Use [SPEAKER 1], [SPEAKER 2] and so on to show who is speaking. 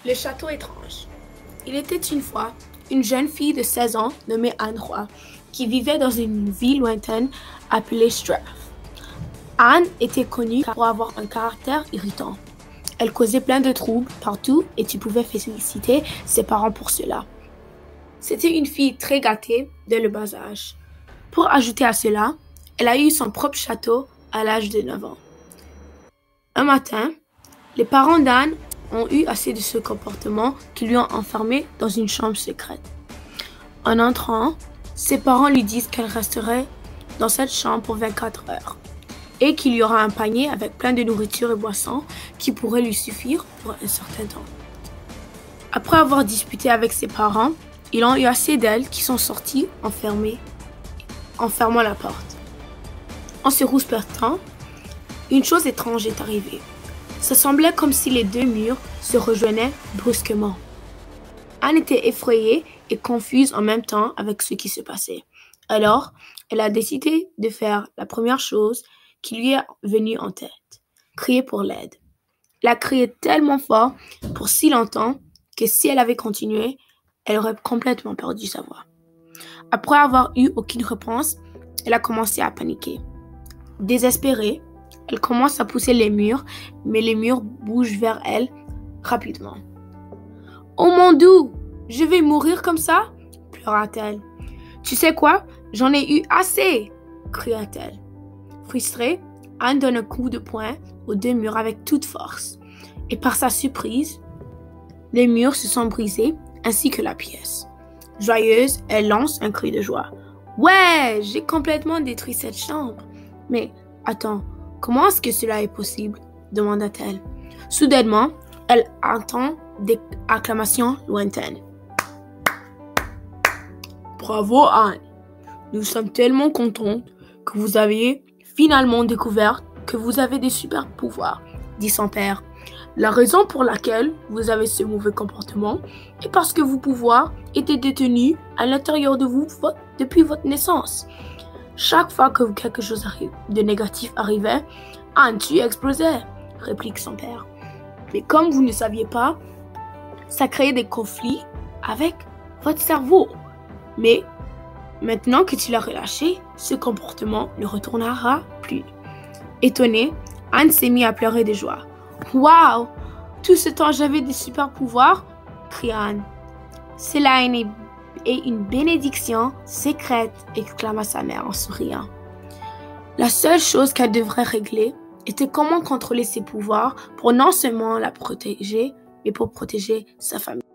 [SPEAKER 1] Le château étrange. Il était une fois une jeune fille de 16 ans nommée Anne Roy qui vivait dans une ville lointaine appelée Strath. Anne était connue pour avoir un caractère irritant. Elle causait plein de troubles partout et tu pouvais féliciter ses parents pour cela. C'était une fille très gâtée dès le bas âge. Pour ajouter à cela, elle a eu son propre château à l'âge de 9 ans. Un matin, les parents d'Anne ont eu assez de ce comportement qui lui ont enfermée dans une chambre secrète. En entrant, ses parents lui disent qu'elle resterait dans cette chambre pour 24 heures et qu'il y aura un panier avec plein de nourriture et boissons qui pourrait lui suffire pour un certain temps. Après avoir disputé avec ses parents, ils ont eu assez d'elle qui sont sortis en fermant la porte. En se rouspétant, une chose étrange est arrivée. Ça semblait comme si les deux murs se rejoignaient brusquement. Anne était effrayée et confuse en même temps avec ce qui se passait. Alors, elle a décidé de faire la première chose qui lui est venue en tête, crier pour l'aide. Elle a crié tellement fort pour si longtemps que si elle avait continué, elle aurait complètement perdu sa voix. Après avoir eu aucune réponse, elle a commencé à paniquer. Désespérée, elle commence à pousser les murs, mais les murs bougent vers elle rapidement. « Oh mon Dieu, je vais mourir comme ça ?» pleura-t-elle. « Tu sais quoi? J'en ai eu assez !» cria-t-elle. Frustrée, Anne donne un coup de poing aux deux murs avec toute force. Et par sa surprise, les murs se sont brisés ainsi que la pièce. Joyeuse, elle lance un cri de joie. « Ouais, j'ai complètement détruit cette chambre. Mais attends, comment est-ce que cela est possible? » demanda-t-elle. Soudainement, elle entend des acclamations lointaines. « Bravo Anne! Nous sommes tellement contentes que vous avez finalement découvert que vous avez des super pouvoirs, dit son père. La raison pour laquelle vous avez ce mauvais comportement est parce que vos pouvoirs étaient détenus à l'intérieur de vous depuis votre naissance. Chaque fois que quelque chose de négatif arrivait, Anne, tu explosais, réplique son père. Mais comme vous ne saviez pas, ça créait des conflits avec votre cerveau. Mais maintenant que tu l'as relâché, ce comportement ne retournera plus. Étonnée, Anne s'est mise à pleurer de joie. « Wow! Tout ce temps j'avais des super pouvoirs !» cria Anne. « Cela est une bénédiction secrète !» exclama sa mère en souriant. La seule chose qu'elle devrait régler était comment contrôler ses pouvoirs pour non seulement la protéger, mais pour protéger sa famille.